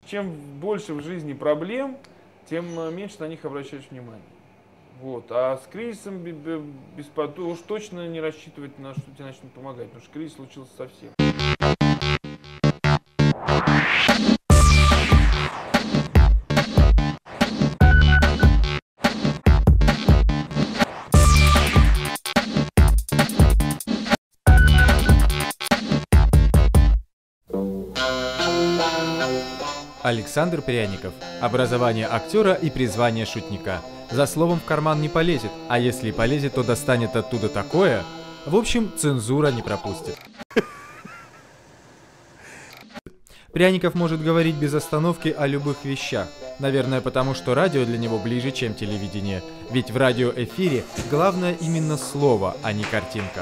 чем больше в жизни проблем, тем меньше на них обращаешь внимание. Вот. А с кризисом уж точно не рассчитывать на что тебе начнут помогать, потому что кризис случился совсем. Александр Пряников. Образование актера и призвание шутника. За словом в карман не полезет, а если и полезет, то достанет оттуда такое. В общем, цензура не пропустит. Пряников может говорить без остановки о любых вещах. Наверное, потому что радио для него ближе, чем телевидение. Ведь в радиоэфире главное именно слово, а не картинка.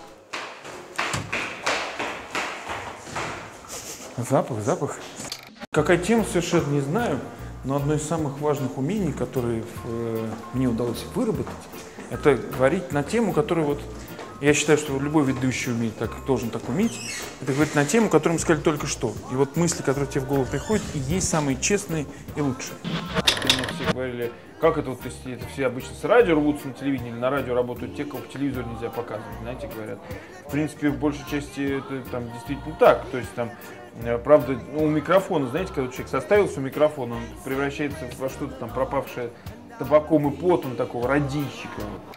Запах. Какая тема, совершенно не знаю, но одно из самых важных умений, которые мне удалось выработать, это говорить на тему, которую вот, я считаю, что любой ведущий должен так уметь, это говорить на тему, которую мы сказали только что. И вот мысли, которые тебе в голову приходят, и есть самые честные и лучшие. Мне все говорили, как это вот, это все обычно с радио рвутся на телевидении, или на радио работают те, кого по телевизору нельзя показывать, знаете, говорят. В принципе, в большей части это там действительно так, то есть там, правда, у микрофона, знаете, когда человек составился у микрофона, он превращается во что-то там пропавшее табаком и потом такого радищика.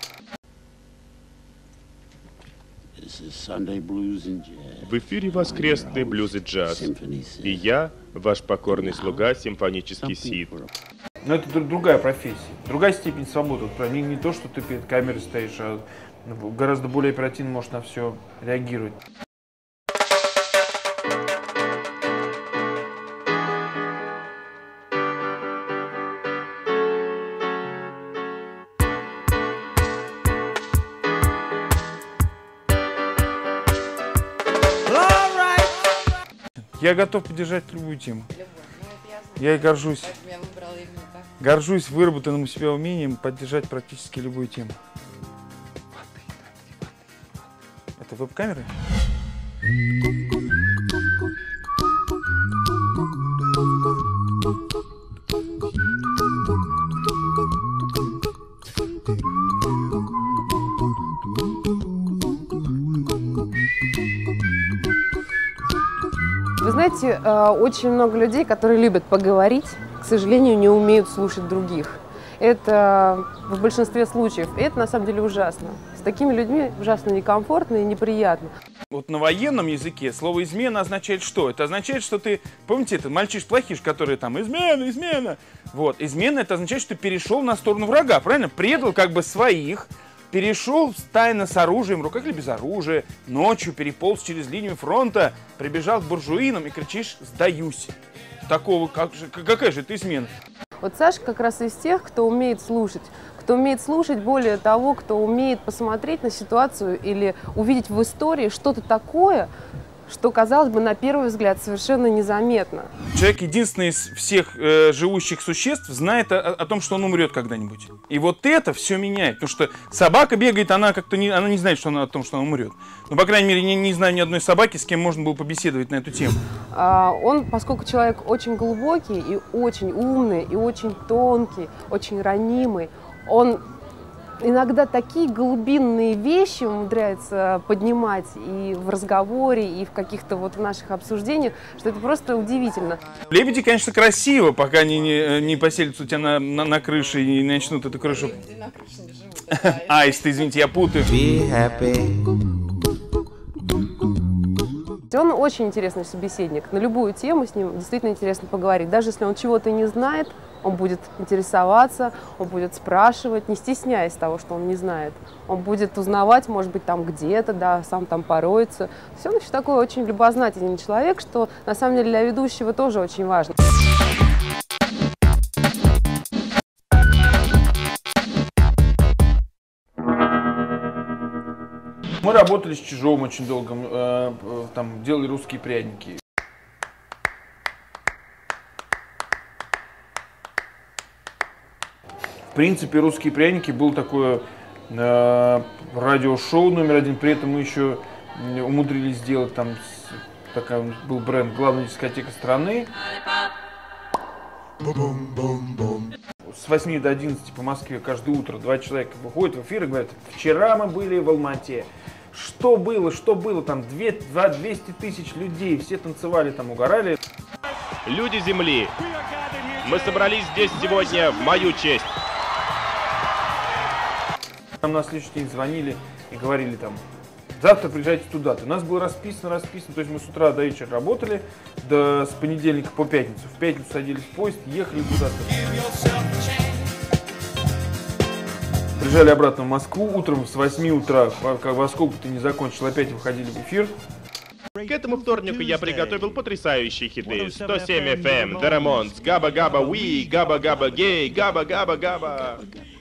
В эфире воскресный блюз и джаз. И я, ваш покорный слуга, симфонический Сид. Но это другая профессия, другая степень свободы. Не то, что ты перед камерой стоишь, а гораздо более оперативно можешь на все реагировать. Я готов поддержать любую тему. Я горжусь. Горжусь выработанным у себя умением поддержать практически любую тему. Это веб-камеры? Вы знаете, очень много людей, которые любят поговорить, к сожалению, не умеют слушать других. Это в большинстве случаев, и это на самом деле ужасно. С такими людьми ужасно некомфортно и неприятно. Вот на военном языке слово «измена» означает что? Это означает, что ты, помните, это мальчиш-плохиш, который там «измена». Вот, измена — это означает, что ты перешел на сторону врага, правильно? Предал как бы своих, перешел тайно с оружием, в руках или без оружия, ночью переполз через линию фронта, прибежал к буржуинам и кричишь «сдаюсь». Такого, какая же это измена? Вот Саша как раз из тех, кто умеет слушать, более того, кто умеет посмотреть на ситуацию или увидеть в истории что-то такое, что, казалось бы, на первый взгляд совершенно незаметно. Человек единственный из всех живущих существ знает о том, что он умрет когда-нибудь. И вот это все меняет, потому что собака бегает, она не знает, что о том, что она умрет. Ну, по крайней мере, не знаю ни одной собаки, с кем можно было побеседовать на эту тему. Он, поскольку человек очень глубокий и очень умный, и очень тонкий, очень ранимый, он иногда такие глубинные вещи умудряется поднимать и в разговоре, и в каких-то вот наших обсуждениях, что это просто удивительно. Лебеди, конечно, красиво, пока они не поселятся у тебя на крыше и не начнут эту крышу. Аисты, извините, я путаю. Он очень интересный собеседник. На любую тему с ним действительно интересно поговорить. Даже если он чего-то не знает, он будет интересоваться, он будет спрашивать, не стесняясь того, что он не знает. Он будет узнавать, может быть, там где-то, да, сам там пороется. Все, он еще такой очень любознательный человек, что на самом деле для ведущего тоже очень важно. Мы работали с Чижовым очень долго, там делали русские пряники. В принципе, русские пряники был такое радиошоу №1, при этом мы еще умудрились сделать там, такой был бренд «Главная дискотека страны». С 8 до 11 по Москве каждое утро 2 человека выходят в эфир и говорят: вчера мы были в Алма-Ате. Что было, там 200 тысяч людей, все танцевали, там угорали. Люди Земли, мы собрались здесь сегодня в мою честь. Нам на следующий день звонили и говорили там: завтра приезжайте туда-то. У нас было расписано. То есть мы с утра до вечера работали, с понедельника по пятницу. В пятницу садились в поезд, ехали куда-то. Приезжали обратно в Москву, утром с 8 утра, во сколько ты не закончил, опять выходили в эфир. К этому вторнику я приготовил потрясающие хиты. 107 FM, The Ramones, Габа Габа Уи, Габа Габа Гей, Габа Габа Габа.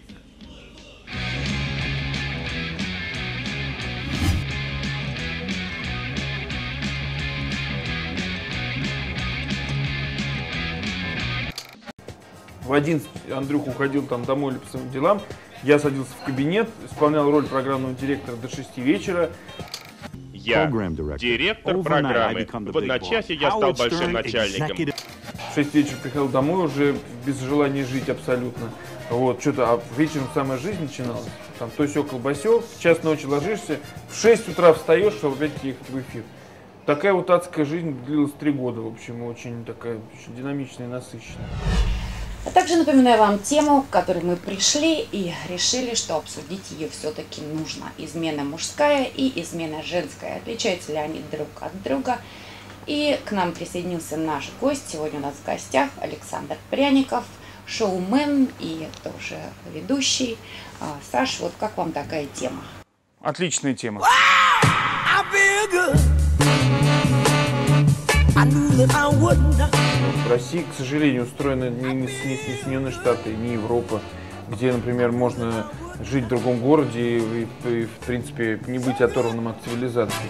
В 11 Андрюха уходил там домой или по своим делам. Я садился в кабинет, исполнял роль программного директора до 6 вечера. Я директор программы. В одночасье я стал большим начальником. В 6 вечера приходил домой уже без желания жить абсолютно. Вот, что-то, вечером самая жизнь начиналась. Там то сё колбасё, в час ночи ложишься, в 6 утра встаешь, чтобы опять ехать в эфир. Такая вот адская жизнь длилась 3 года, в общем, очень такая очень динамичная и насыщенная. А также напоминаю вам тему, к которой мы пришли и решили, что обсудить ее все-таки нужно. Измена мужская и измена женская. Отличаются ли они друг от друга? И к нам присоединился наш гость. Сегодня у нас в гостях Александр Пряников, шоумен и тоже ведущий. Саш, вот как вам такая тема? Отличная тема. В России, к сожалению, устроена не Соединенные Штаты, не Европа, где, например, можно жить в другом городе и в принципе, не быть оторванным от цивилизации.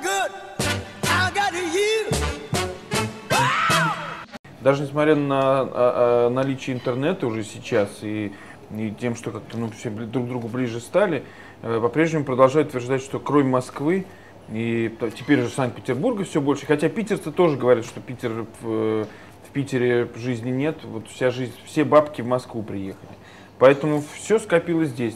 Даже несмотря на наличие интернета уже сейчас и тем, что как-то все друг к другу ближе стали, по-прежнему продолжают утверждать, что кроме Москвы и теперь же Санкт-Петербурга все больше, хотя питерцы тоже говорят, что в Питере жизни нет, вот вся жизнь, все бабки в Москву приехали, поэтому все скопилось здесь.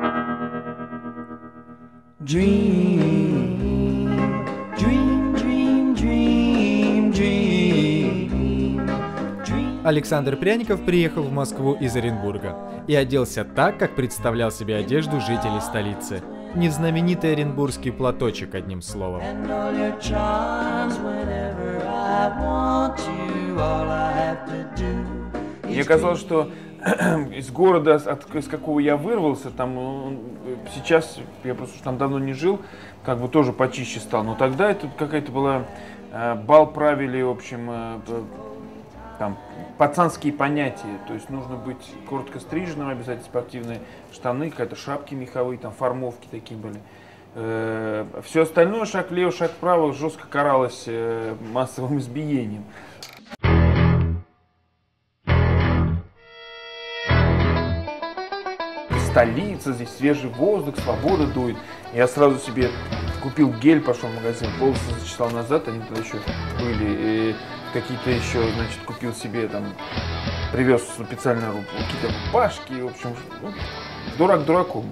Александр Пряников приехал в Москву из Оренбурга и оделся так, как представлял себе одежду жителей столицы. Не знаменитый оренбургский платочек, одним словом. Мне казалось, что из города, из какого я вырвался, там сейчас, я просто там давно не жил, как бы тоже почище стал. Но тогда это какая-то была, бал правили, в общем, там, пацанские понятия, то есть нужно быть коротко стриженным, обязательно спортивные штаны, какие-то шапки меховые, там формовки такие были. Все остальное, шаг влево, шаг вправо, жестко каралось массовым избиением. Столица, здесь свежий воздух, свобода дует. Я сразу себе купил гель, пошел в магазин, волосы зачесал назад, они тогда еще были. И какие-то еще, значит, купил себе там, привез специально какие-то рубашки, в общем, ну, дурак дураком.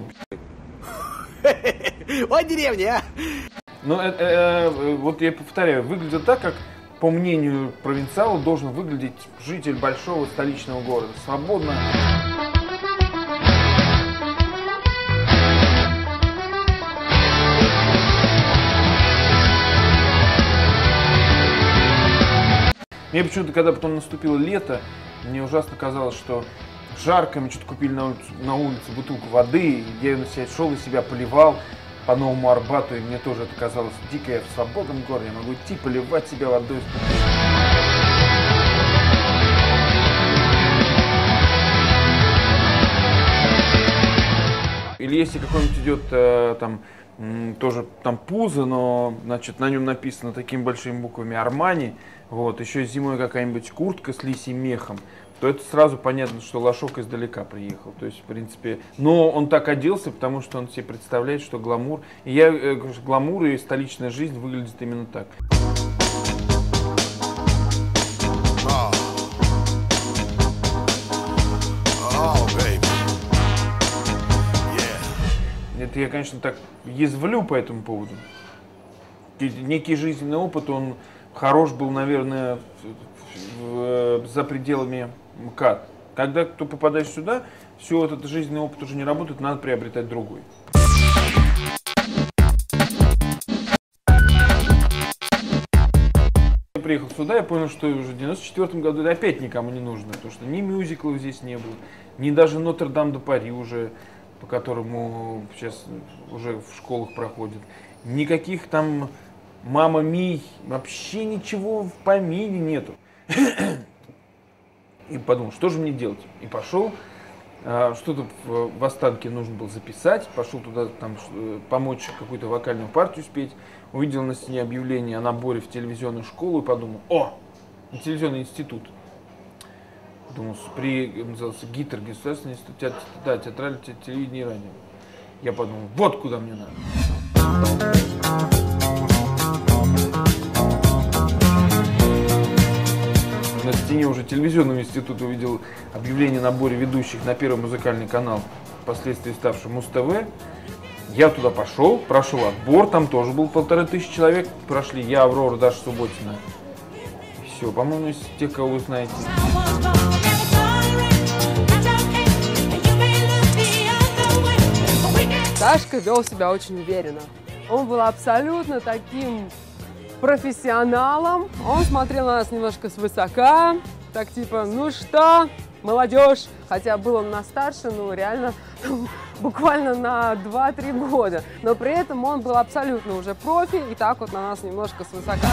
Ой, деревня, а! Но вот я повторяю, выглядит так, как, по мнению провинциала, должен выглядеть житель большого столичного города. Свободно. Мне почему-то, когда потом наступило лето, мне ужасно казалось, что жарко, мы что-то купили на улице бутылку воды, я на себя шел и себя поливал по Новому Арбату, и мне тоже это казалось дико, я в свободном городе, я могу идти поливать себя водой. Или если какой-нибудь идет там тоже там пузо, но значит на нем написано такими большими буквами Армани, вот, еще зимой какая-нибудь куртка с лисьим мехом, то это сразу понятно, что лошок издалека приехал. То есть, в принципе, но он так оделся, потому что он себе представляет, что гламур. И я говорю, что гламур и столичная жизнь выглядит именно так. Это я, конечно, так язвлю по этому поводу. Некий жизненный опыт, он хорош был, наверное, за пределами МКАД. Когда ты попадаешь сюда, все, этот жизненный опыт уже не работает, надо приобретать другой. Я приехал сюда, я понял, что уже в 94 году это опять никому не нужно, потому что ни мюзиклов здесь не было, ни даже Нотр-Дам-де-Пари уже, по которому сейчас уже в школах проходит, никаких там Мама Мий, вообще ничего в помине нету. И подумал, что же мне делать? И пошел, что-то в Останке нужно было записать, пошел туда там, помочь какую-то вокальную партию спеть, увидел на стене объявление о наборе в телевизионную школу и подумал, о, телевизионный институт. Думал, назывался ГИТР, Государственный институт театрального телевидения и радио. Я подумал, вот куда мне надо. На стене уже телевизионного института увидел объявление о наборе ведущих на Первый музыкальный канал, впоследствии ставший Муз-ТВ. Я туда пошел, прошел отбор, там тоже было 1500 человек. Прошли я, Аврора, Даша Субботина. Все, по-моему, из тех, кого вы знаете. Сашка вел себя очень уверенно. Он был абсолютно таким профессионалом. Он смотрел на нас немножко свысока, так типа, ну что, молодежь. Хотя был он нас старше, ну реально буквально на 2-3 года. Но при этом он был абсолютно уже профи и так вот на нас немножко свысока.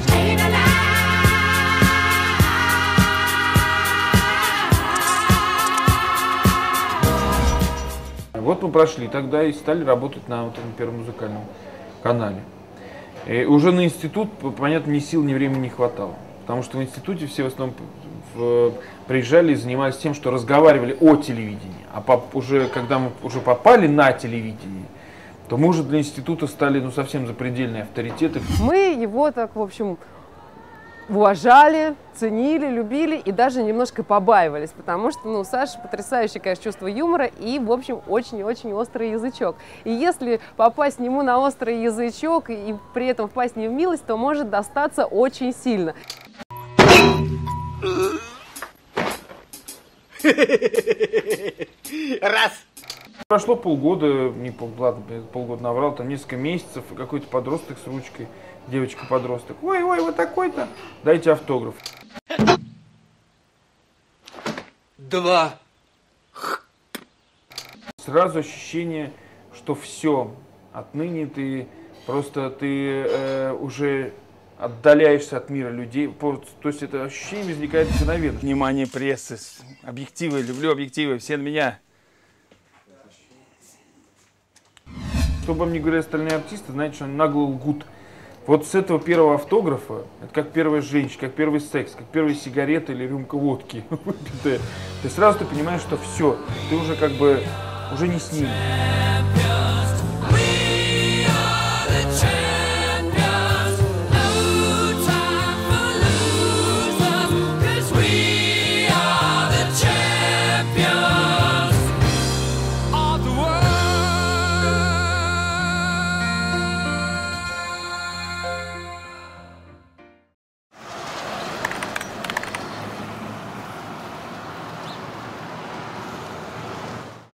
Вот мы прошли тогда и стали работать на вот этом Первом музыкальном канале. И уже на институт, понятно, ни сил, ни времени не хватало. Потому что в институте все в основном приезжали и занимались тем, что разговаривали о телевидении. А уже, когда мы уже попали на телевидение, то мы уже для института стали ну, совсем запредельные авторитеты. Мы его так, в общем, уважали, ценили, любили и даже немножко побаивались, потому что, ну, Саша потрясающее, конечно, чувство юмора и, в общем, очень-очень острый язычок. И если попасть ему на острый язычок и при этом впасть не в милость, то может достаться очень сильно. Раз. Прошло полгода, полгода наврал, там несколько месяцев, и какой-то подросток с ручкой, девочка-подросток. Ой, вот такой-то, дайте автограф. 2. Сразу ощущение, что все, отныне ты уже отдаляешься от мира людей. То есть это ощущение возникает мгновенно. Внимание прессы, объективы, люблю объективы, все на меня. Что бы мне говорили остальные артисты, знаете, что они нагло лгут. Вот с этого первого автографа, это как первая женщина, как первый секс, как первая сигарета или рюмка водки выпитая. Ты сразу понимаешь, что все, ты уже как бы уже не с ним.